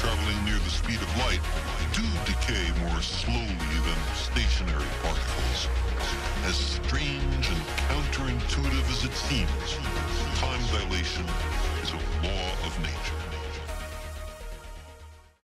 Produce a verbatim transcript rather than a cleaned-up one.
traveling near the speed of light do decay more slowly than stationary particles. As strange and counterintuitive as it seems, time dilation is a law of nature.